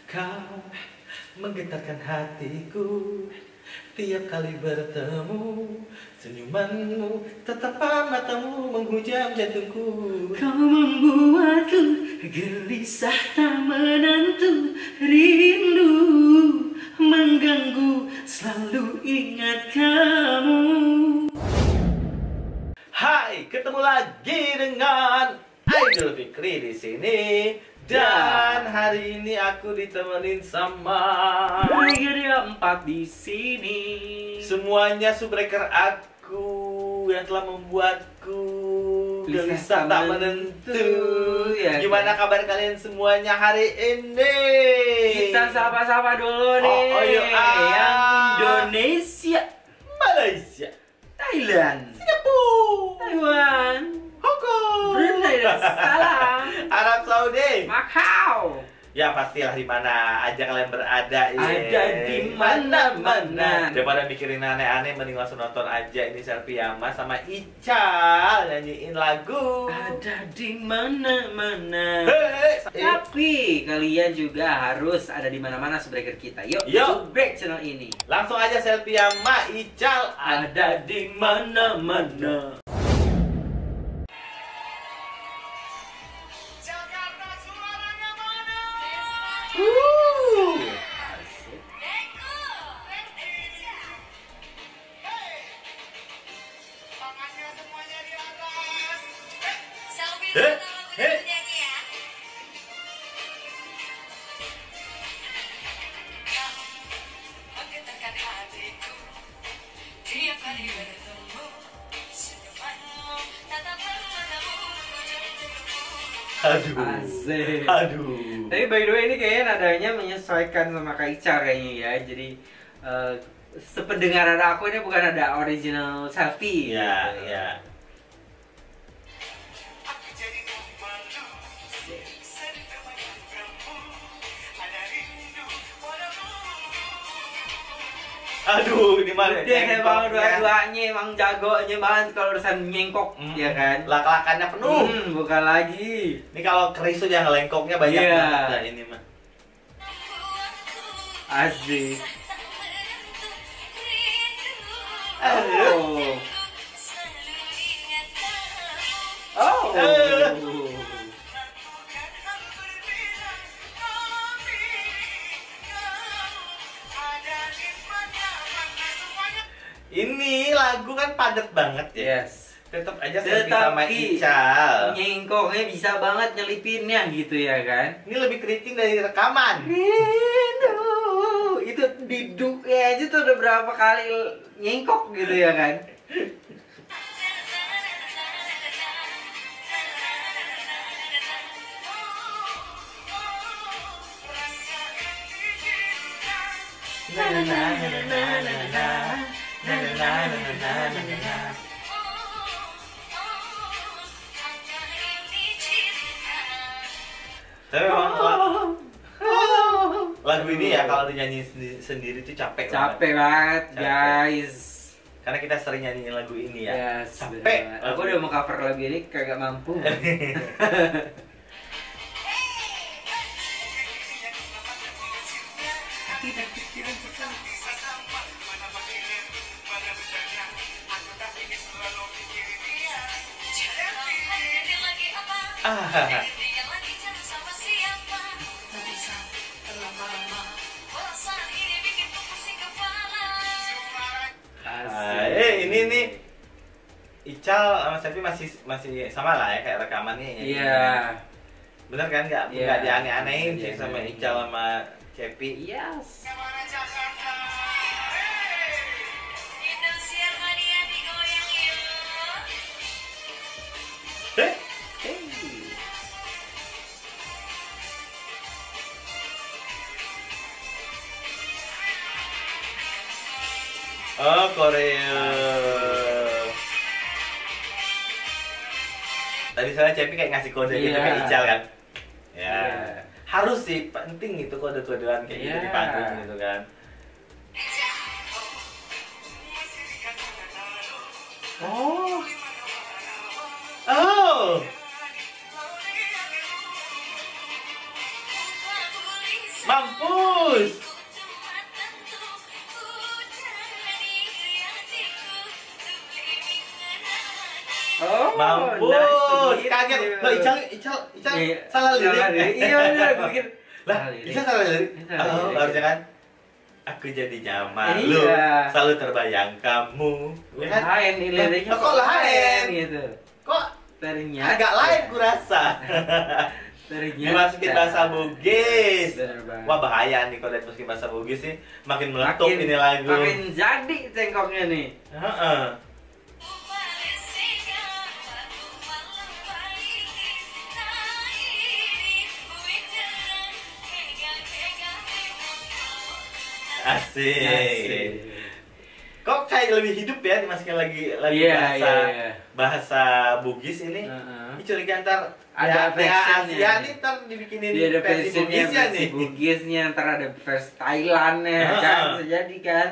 Kau menggetarkan hatiku tiap kali bertemu. Senyumanmu, tatapan matamu menghujam jantungku. Kau membuatku gelisah tak menentu, rindu mengganggu, selalu ingat kamu. Hai, ketemu lagi dengan Idol Fikri di sini. Dan hari ini aku ditemenin sama Tiga 4 di sini. semuanya subbreaker aku yang telah membuatku gelisah tak menentu. Ya, Gimana kabar kalian semuanya hari ini? Kita sapa-sapa dulu nih. Yang Indonesia, Malaysia, Thailand, Singapura, Taiwan, Hong Kong, Brunei Darussalam, Arab Saudi, Macau. ya pastilah di mana aja kalian berada ya. Ada di mana-mana. Daripada mikirin aneh-aneh, mending langsung nonton aja ini Selfie Yama sama Ical nyanyiin lagu. Ada di mana-mana. Hei, Tapi kalian juga harus ada di mana-mana subbreaker kita. Yuk, subrek channel ini. langsung aja Selfie Yama, Ical Ada di mana-mana. Aduh. Asik. Aduh. Tapi by the way ini kayaknya nadanya menyesuaikan sama Kak Ica kayaknya ya. Jadi sependengaran aku ini bukan ada original Selfie. Ya, gitu. ya. Aduh, ini mah Dia emang dua-duanya emang jagonya banget kalau urusan nyengkok, ya kan? Lak-lakannya penuh. Bukan lagi. Ini kalau keris tuh yang ngelengkoknya banyak Iya. banget dah ini mah. Asik. Aduh. Oh. Ini lagu kan padat banget ya. Yes. Tetap aja Selfie sama Ical. Nyengkoknya bisa banget nyelipinnya gitu ya kan? Ini lebih keriting dari rekaman. Rindu. Itu diduknya aja tuh udah berapa kali nyengkok gitu ya kan? Tapi memang lagu ini ya kalau dinyanyi sendiri tuh capek Capek banget Capek. guys. Karena kita sering nyanyiin lagu ini ya. Yes, Capek. bener. Aku udah mau cover lagu ini kagak mampu. Ah. Ini nih Ical sama Selfie masih sama lah ya kayak rekamannya ya. Iya. Bener kan nggak Iya. nggak dianeh-anehin Iya, sih sama iya. Ical sama Cepi. Yes. Eh? Hey. Oh, Korea. Tadi soalnya Cepi kayak ngasih kode gitu Iya. ke Ical kan. Ya. Iya. Harus sih, penting itu kode-kodean kayak gitu Iya. di panggung gitu kan. Oh. Oh. Mampus. Oh, Mampus. nice, Kaget. gitu. Loh, Ical Iya, salah salah lirik. Iya benar, gue pikir. Lah, salah lirik. Ical salah lirik. Salah Oh, lirik. harusnya kan. Aku jadi nyaman, Iya. lu selalu terbayang kamu. Ya kan? Lain nih liriknya. Kok lain? gitu. Kok Ternyata agak lain kurasa. Ternyata Dimasukin bahasa Bugis. Bener banget. Wah bahaya nih kalau dimasukin bahasa Bugis nih, makin meletup ini lagu. Makin jadi cengkoknya nih. Heeh. Asik. Asik. Kok kayak lebih hidup ya dimasukin lagi Iya, bahasa iya. bahasa Bugis ini. Heeh. Ini curiga ntar Ada ya, versionnya. Asia nih ntar dibikinin Dia ada versi versionnya, Bugisnya versi nih. Bugisnya, ntar ada versi Thailandnya, Heeh. kan bisa jadi kan.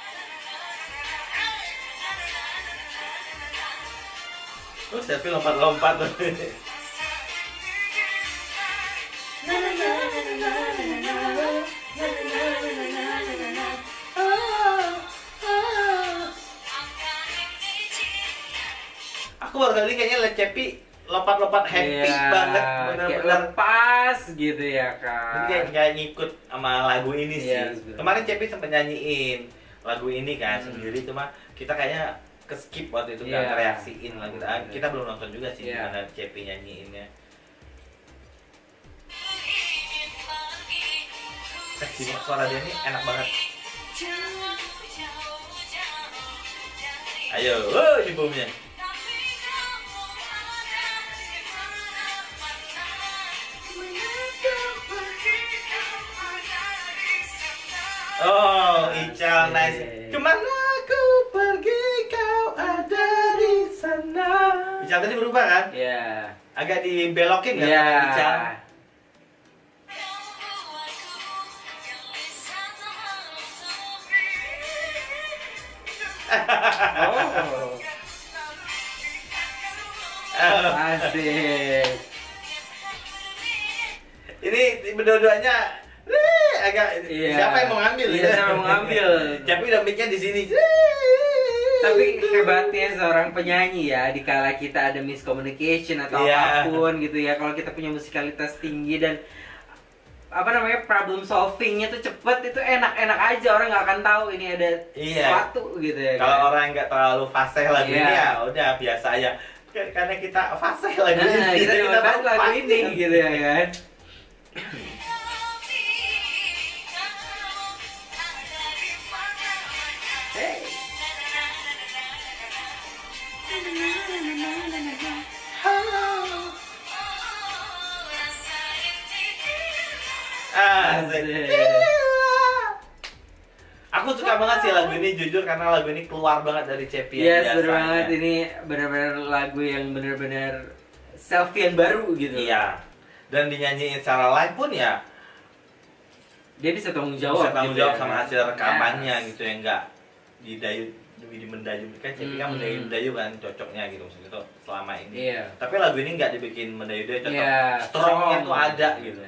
Terus tapi lompat-lompat. Aku baru kali kayaknya liat Cepi lompat-lompat happy Iya, banget, kayak bener-bener. lepas gitu ya Jadi kan. kayak ngikut sama lagu ini sih. Iya, sebenarnya. Kemarin Cepi sempat nyanyiin lagu ini kan Hmm. sendiri, cuma kita kayaknya ke skip waktu itu Iya. nggak reaksiin lagu. Kita belum nonton juga sih Iya. gimana Cepi nyanyiinnya. Seksi banget suara dia nih, enak banget. Ayo, ini boomnya. Oh, Ical nice. Kemana aku pergi kau ada di sana. Ical tadi berubah kan? Iya. Agak dibelokin kan Iya. Ical? Oh. Asik. Ini berdua-duanya agak Iya. siapa yang mau ngambil? Iya, siapa yang mau ngambil? Tapi udah mic-nya di sini. Tapi hebatnya seorang penyanyi ya, dikala kita ada miscommunication atau Iya. apapun gitu ya, kalau kita punya musikalitas tinggi dan apa namanya problem solvingnya tuh cepet, itu enak-enak aja, orang nggak akan tahu ini ada Iya. sesuatu gitu ya. Kalau kan? orang nggak terlalu fasih lagu Iya. ini ya udah biasa aja. Karena kita fasih lagu Nah, ini, kita dapat lagu pasti ini gitu ya kan. Hey. Asik. Asik. Aku suka banget sih lagu ini jujur karena lagu ini keluar banget dari Cepi yang Yes, bener biasanya. banget, ini benar-benar lagu yang benar-benar selfie yang baru gitu. Iya. Dan dinyanyiin secara live pun ya Dia bisa tanggung jawab. bisa tanggung gitu jawab ya, sama kan? hasil rekamannya Yes. gitu ya, enggak didayu mendayu kan Cepi kan mendayu kan cocoknya gitu maksudnya tuh selama ini. Iya. Tapi lagu ini nggak dibikin mendayu-dayu, cocok. Iya, Strongnya strong. tuh ada gitu.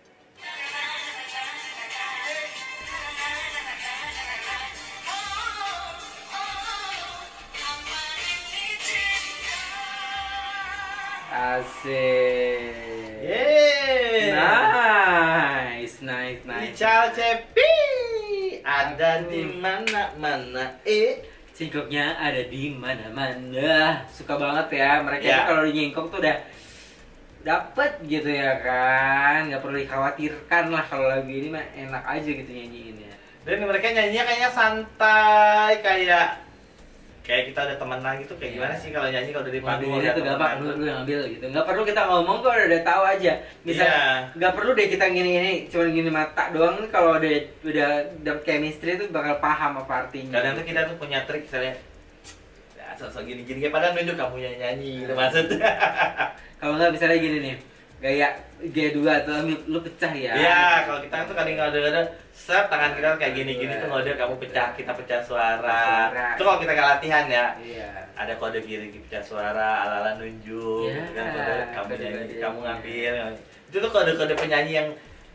Asik. Yeay. Nice, nice, nice. Ical Cepi ada di mana-mana. Cingkoknya ada di mana-mana. Suka banget ya mereka Ya. tuh kalau nyingkok tuh udah dapet gitu ya kan. Nggak perlu dikhawatirkan lah, kalau lagu ini mah enak aja gitu nyanyiinnya. Dan mereka nyanyinya kayaknya santai, kayak kita ada temenan gitu. Kayak gimana sih kalau nyanyi kalau dari panggung Ini ada tuh gampang, temenan lu yang ambil gitu. Nggak perlu kita ngomong kok udah tahu aja. Misal Iya. nggak perlu deh kita gini-gini, cuma gini mata doang. Kalau udah dapet chemistry tuh bakal paham apa artinya. Kadang tuh kita tuh punya trik misalnya, ya sosok gini-gini kayak padahal nunjuk kamu yang nyanyi gitu maksudnya. Kalau nggak misalnya gini nih, gaya dua atau lu pecah ya. Iya, kalau kita tuh kadang-kadang set tangan kita kayak gini-gini tuh ngode kamu pecah, kita pecah suara. Suara. Itu kalau kita nggak latihan ya. Iya. Ada kode kiri pecah suara, ala-ala nunjuk, Iya, kan kode kamu kode-kode. nyanyi, kamu ngambil. Itu tuh kode-kode penyanyi yang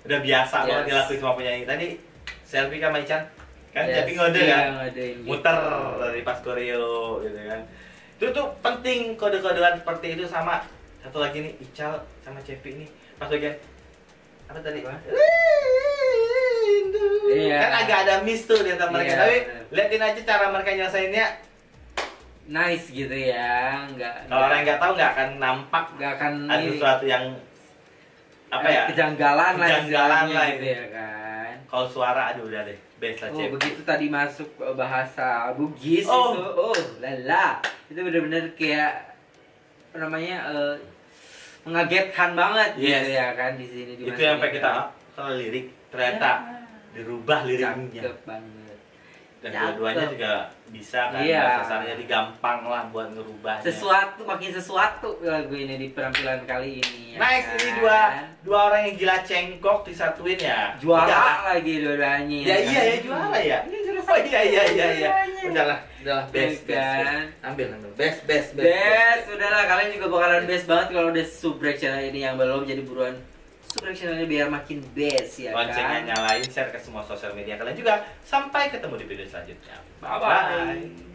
udah biasa Yes. banget dilakuin sama penyanyi. Tadi selfie kan Maichan kan Yes, jadi ngode iya, kan, ngodein gitu. muter dari pas koreo gitu kan. Itu tuh penting kode-kodean seperti itu. Sama satu lagi nih Ical sama Cepi nih pas bagian apa tadi? Apa? Rindu. Iya. Kan agak ada miss tuh di antara mereka. Iya, Tapi bener. liatin aja cara mereka nyelesainnya. Nice gitu ya, Kalau orang yang nggak tahu nggak akan nampak nggak akan ada ini, sesuatu yang apa ya? kejanggalan lah Kejanggalan istilahnya lah gitu ini. ya kan. Kalau suara aduh udah deh, best lah Oh Cep. begitu tadi masuk bahasa Bugis Oh. itu, lala, itu bener-bener kayak apa namanya mengagetkan banget Yes. gitu ya kan di sini di Itu Mas yang sampai Dika. kita kalau lirik ternyata dirubah liriknya. Cakep banget. Dan Cakep. dua-duanya juga bisa kan, Iya. bahasanya jadi gampang lah buat ngerubahnya. Makin sesuatu lagu ini di penampilan kali ini. Ya Nice, kan? ini dua orang yang gila cengkok disatuin ya. Juara Udah. lagi dua-duanya. Ya iya ya juara ya. Oh iya. Udahlah best kan? Ambil best. Best, udahlah kalian juga bakalan best banget kalau udah subrek channel ini yang belum, jadi buruan subrek channelnya biar makin best ya Loncengnya kan. nyalain, share ke semua sosial media kalian juga. Sampai ketemu di video selanjutnya. Bye-bye.